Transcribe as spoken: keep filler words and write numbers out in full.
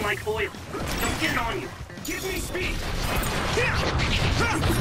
like oil. Don't get it on you. Give me speed! Yeah!